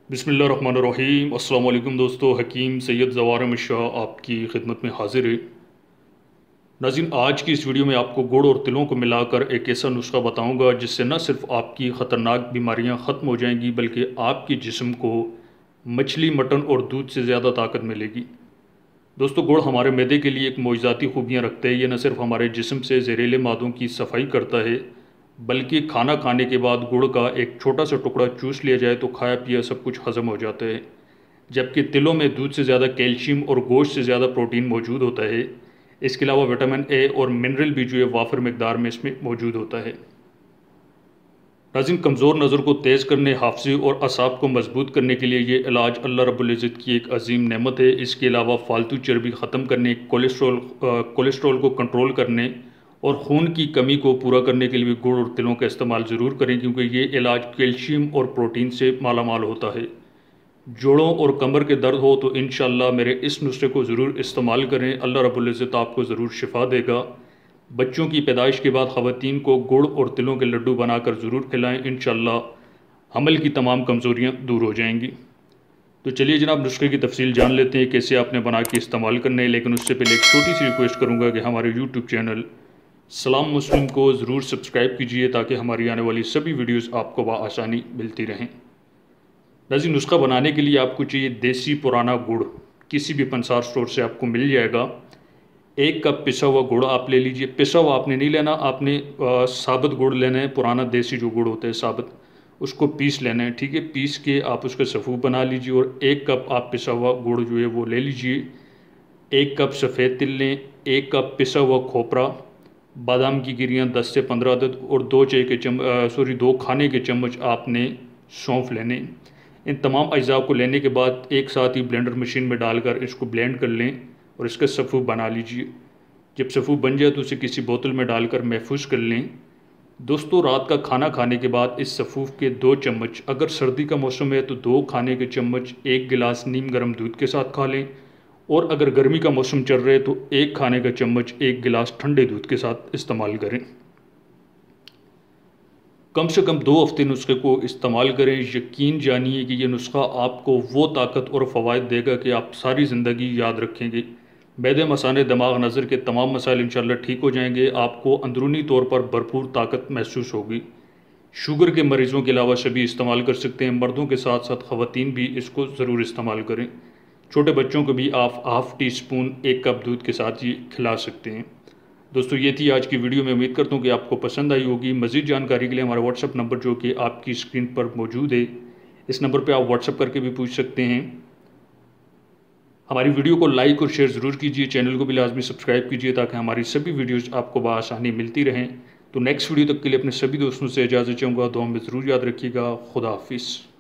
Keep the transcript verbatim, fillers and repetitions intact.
बिस्मिल्लाहिर्रहमानिर्रहीम। अस्सलाम वालेकुम दोस्तों, हकीम सैयद ज़वार शाह आपकी खिदमत में हाजिर है। नाज़रीन, आज की इस वीडियो में आपको गुड़ और तिलों को मिलाकर एक ऐसा नुस्खा बताऊंगा जिससे न सिर्फ आपकी ख़तरनाक बीमारियां ख़त्म हो जाएंगी बल्कि आपके जिस्म को मछली, मटन और दूध से ज़्यादा ताकत मिलेगी। दोस्तों, गुड़ हमारे मैदे के लिए एक मोइज़ाती खूबियाँ रखता है। ये न सिर्फ हमारे जिस्म से जहरीले मादों की सफाई करता है बल्कि खाना खाने के बाद गुड़ का एक छोटा सा टुकड़ा चूस लिया जाए तो खाया पिया सब कुछ हज़म हो जाता है। जबकि तिलों में दूध से ज़्यादा कैल्शियम और गोश्त से ज़्यादा प्रोटीन मौजूद होता है। इसके अलावा विटामिन ए और मिनरल भी जो है वाफर मकदार में इसमें मौजूद होता है। नाज़रीन, कमज़ोर नज़र को तेज़ करने, हाफ़ज़े और असाब को मजबूत करने के लिए ये इलाज अल्लाह रब्बुल इज़्ज़त की एक अजीम नेमत है। इसके अलावा फालतू चर्बी ख़त्म करने, कोलेस्ट्रॉल कोलेस्ट्रॉल को कंट्रोल करने और खून की कमी को पूरा करने के लिए भी गुड़ और तिलों का इस्तेमाल ज़रूर करें, क्योंकि ये इलाज कैल्शियम और प्रोटीन से मालामाल होता है। जोड़ों और कमर के दर्द हो तो इंशाअल्लाह मेरे इस नुस्खे को ज़रूर इस्तेमाल करें। अल्लाह रब्बुल इज़्ज़त आपको ज़रूर शिफा देगा। बच्चों की पैदाइश के बाद ख़वातीन को गुड़ और तिलों के लड्डू बनाकर ज़रूर खिलाएं। इंशाअल्लाह हमल की तमाम कमज़ोरियाँ दूर हो जाएंगी। तो चलिए जनाब, नुस्खे की तफसील जान लेते हैं कैसे आपने बना के इस्तेमाल करना है। लेकिन उससे पहले एक छोटी सी रिक्वेस्ट करूँगा कि हमारे यूट्यूब चैनल सलाम मुस्लिम को ज़रूर सब्सक्राइब कीजिए ताकि हमारी आने वाली सभी वीडियोस आपको बआसानी मिलती रहें। नाज़रीन, नुस्खा बनाने के लिए आपको चाहिए देसी पुराना गुड़। किसी भी पंसार स्टोर से आपको मिल जाएगा। एक कप पिसा हुआ गुड़ आप ले लीजिए। पिसा हुआ आपने नहीं लेना, आपने आ, साबित गुड़ लेना है। पुराना देसी जो गुड़ होता है साबित, उसको पीस लेना है। ठीक है, पीस के आप उसका सफ़ूफ बना लीजिए और एक कप आप पिसा हुआ गुड़ जो है वो ले लीजिए। एक कप सफ़ेद तिल लें, एक कप पिसा हुआ खोपरा, बादाम की गिरियाँ दस से पंद्रह अदद और दो चाय के चम सॉरी दो खाने के चम्मच आपने सौंफ लेने। इन तमाम अज्जा को लेने के बाद एक साथ ही ब्लेंडर मशीन में डालकर इसको ब्लेंड कर लें और इसका सफ़ूफ बना लीजिए। जब सफ़ूफ बन जाए तो उसे किसी बोतल में डालकर महफूज कर लें। दोस्तों, रात का खाना खाने के बाद इस सफ़ूफ के दो चम्मच, अगर सर्दी का मौसम है तो दो खाने के चम्मच एक गिलास नीम गर्म दूध के साथ खा लें, और अगर गर्मी का मौसम चल रहा है तो एक खाने का चम्मच एक गिलास ठंडे दूध के साथ इस्तेमाल करें। कम से कम दो हफ्ते नुस्खे को इस्तेमाल करें। यकीन जानिए कि यह नुस्खा आपको वो ताकत और फ़वाइद देगा कि आप सारी ज़िंदगी याद रखेंगे। मैदे, मसाने, दिमाग, नज़र के तमाम मसाइल इंशाल्लाह ठीक हो जाएंगे। आपको अंदरूनी तौर पर भरपूर ताकत महसूस होगी। शुगर के मरीज़ों के अलावा सभी इस्तेमाल कर सकते हैं। मर्दों के साथ साथ ख़वातीन भी इसको ज़रूर इस्तेमाल करें। छोटे बच्चों को भी आप हाफ़ टी स्पून एक कप दूध के साथ ही खिला सकते हैं। दोस्तों, ये थी आज की वीडियो में। उम्मीद करता हूँ कि आपको पसंद आई होगी। मज़ीद जानकारी के लिए हमारा व्हाट्सअप नंबर जो कि आपकी स्क्रीन पर मौजूद है, इस नंबर पर आप व्हाट्सअप करके भी पूछ सकते हैं। हमारी वीडियो को लाइक और शेयर ज़रूर कीजिए। चैनल को भी लाजमी सब्सक्राइब कीजिए ताकि हमारी सभी वीडियोज़ आपको बआसानी मिलती रहें। तो नेक्स्ट वीडियो तक के लिए अपने सभी दोस्तों से इजाज़त चाहूँगा। दुआ में ज़रूर याद रखिएगा। खुदा हाफिज़।